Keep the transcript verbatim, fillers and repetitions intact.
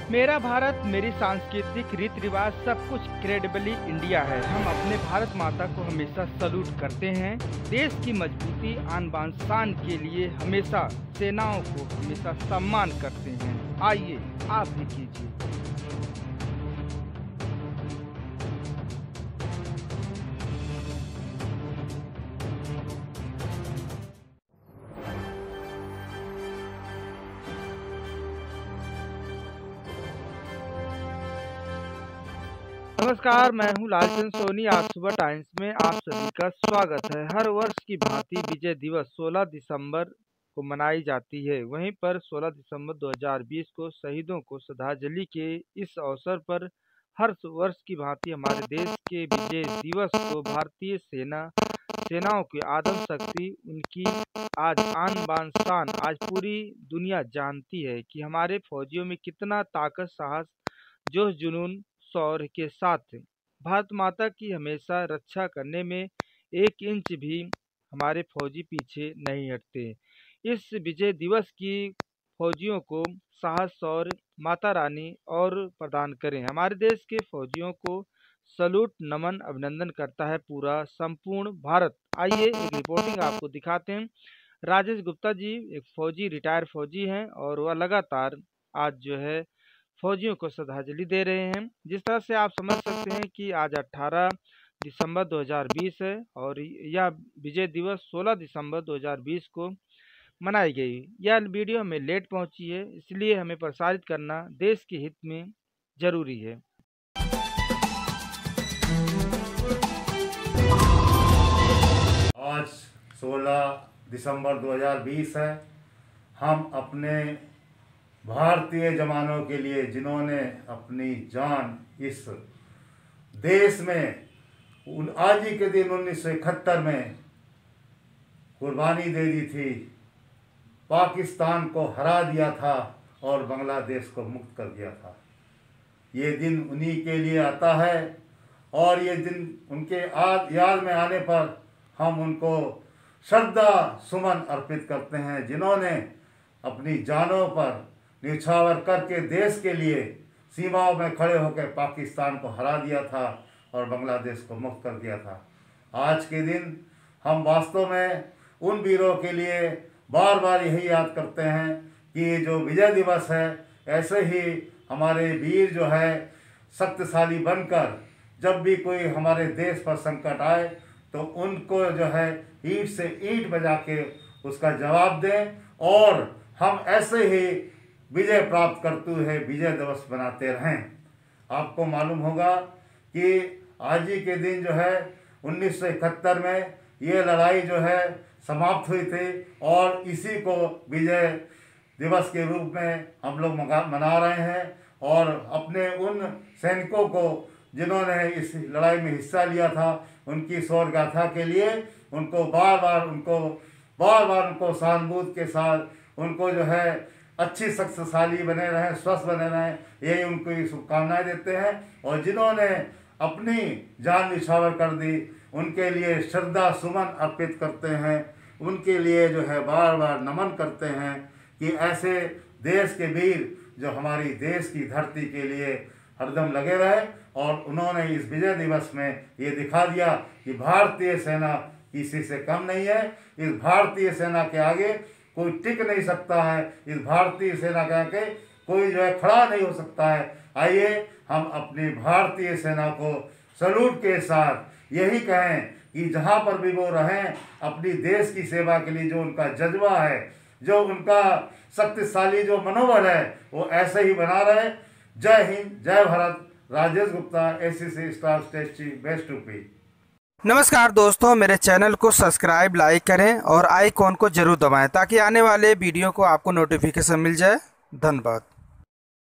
मेरा भारत, मेरी सांस्कृतिक रीति रिवाज सब कुछ क्रेडिबली इंडिया है। हम अपने भारत माता को हमेशा सल्यूट करते हैं। देश की मजबूती, आन बान शान के लिए हमेशा सेनाओं को हमेशा सम्मान करते हैं। आइए आप भी कीजिए। नमस्कार, मैं हूं लालचंद सोनी। आज सुबह टाइम्स में आप सभी का स्वागत है। हर वर्ष की भांति विजय दिवस सोलह दिसंबर को मनाई जाती है। वहीं पर सोलह दिसंबर दो हज़ार बीस को शहीदों को श्रद्धांजलि के इस अवसर पर हर वर्ष की भांति हमारे देश के विजय दिवस को भारतीय सेना सेनाओं की आदम शक्ति, उनकी आज आन बान शान, आज पूरी दुनिया जानती है कि हमारे फौजियों में कितना ताकत, साहस, जोश, जुनून, शौर्य के साथ भारत माता की हमेशा रक्षा करने में एक इंच भी हमारे फौजी पीछे नहीं हटते। इस विजय दिवस की फौजियों को साहस, शौर्य माता रानी और प्रदान करें। हमारे देश के फौजियों को सलूट, नमन, अभिनंदन करता है पूरा संपूर्ण भारत। आइए एक रिपोर्टिंग आपको दिखाते हैं। राजेश गुप्ता जी एक फौजी, रिटायर फौजी हैं और वह लगातार आज जो है फौजियों को श्रद्धांजलि दे रहे हैं। जिस तरह से आप समझ सकते हैं कि आज अठारह दिसंबर दो हज़ार बीस है और यह विजय दिवस सोलह दिसंबर दो हज़ार बीस को मनाई गई। यह वीडियो हमें लेट पहुंची है, इसलिए हमें प्रसारित करना देश के हित में जरूरी है। आज सोलह दिसंबर दो हज़ार बीस है। हम अपने भारतीय जवानों के लिए, जिन्होंने अपनी जान इस देश में उन आज ही के दिन उन्नीस सौ इकहत्तर में कुर्बानी दे दी थी, पाकिस्तान को हरा दिया था और बांग्लादेश को मुक्त कर दिया था। ये दिन उन्हीं के लिए आता है और ये दिन उनके आज याद में आने पर हम उनको श्रद्धा सुमन अर्पित करते हैं, जिन्होंने अपनी जानों पर न्यौछावर करके देश के लिए सीमाओं में खड़े होकर पाकिस्तान को हरा दिया था और बांग्लादेश को मुक्त कर दिया था। आज के दिन हम वास्तव में उन वीरों के लिए बार बार यही याद करते हैं कि जो विजय दिवस है, ऐसे ही हमारे वीर जो है शक्तिशाली बनकर जब भी कोई हमारे देश पर संकट आए तो उनको जो है ईंट से ईंट बजा के उसका जवाब दें और हम ऐसे ही विजय प्राप्त करते हुए विजय दिवस बनाते रहें। आपको मालूम होगा कि आज ही के दिन जो है उन्नीस सौ इकहत्तर में ये लड़ाई जो है समाप्त हुई थी और इसी को विजय दिवस के रूप में हम लोग मना रहे हैं और अपने उन सैनिकों को जिन्होंने इस लड़ाई में हिस्सा लिया था, उनकी शौर्य गाथा के लिए उनको बार बार उनको बार बार उनको सहानुभूति के साथ उनको जो है अच्छी शक्तिशाली बने रहें, स्वस्थ बने रहें, यही उनको शुभकामनाएं देते हैं। और जिन्होंने अपनी जान न्यौछावर कर दी, उनके लिए श्रद्धा सुमन अर्पित करते हैं, उनके लिए जो है बार बार नमन करते हैं कि ऐसे देश के वीर जो हमारी देश की धरती के लिए हरदम लगे रहे। और उन्होंने इस विजय दिवस में ये दिखा दिया कि भारतीय सेना किसी से कम नहीं है। इस भारतीय सेना के आगे कोई टिक नहीं सकता है, इस भारतीय सेना के आगे कोई जो है खड़ा नहीं हो सकता है। आइए हम अपनी भारतीय सेना को सलूट के साथ यही कहें कि जहाँ पर भी वो रहें, अपनी देश की सेवा के लिए जो उनका जज्बा है, जो उनका शक्तिशाली जो मनोबल है, वो ऐसे ही बना रहे। जय हिंद, जय Bharat. Rajesh Gupta, ACC staff state chief, west UP. नमस्कार दोस्तों, मेरे चैनल को सब्सक्राइब, लाइक करें और आइकॉन को जरूर दबाएं ताकि आने वाले वीडियो को आपको नोटिफिकेशन मिल जाए। धन्यवाद।